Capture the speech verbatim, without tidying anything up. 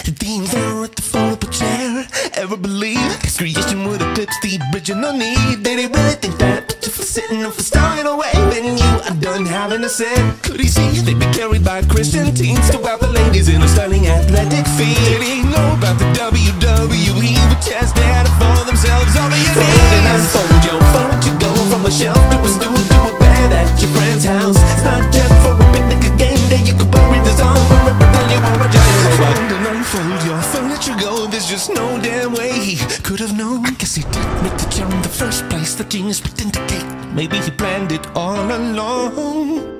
Themes are at the foldable chair. Ever believe his creation would eclipse the original need? Did he really think that picture for sitting or for starring away when you are done having a set? Could he see they'd be carried by Christian teens to out the ladies in a stunning athletic feat? Did he know about the W W E with chairs there to fall themselves over your knees? Fold and unfold your fold, you go from a shelf to a stool to a bed at your friend's house. It's not just for a picnic, a game day, you could bury this on forever till you are a giant robot. Fold and unfold your furniture, go, there's just no damn way he could have known. Guess he did make the chair in the first place. The genius would indicate maybe he planned it all along.